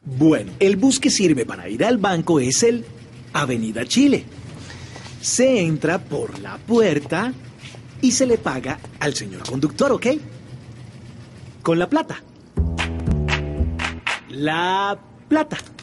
Bueno, el bus que sirve para ir al banco es el Avenida Chile. Se entra por la puerta y se le paga al señor conductor, ¿ok? Con la plata. La plata.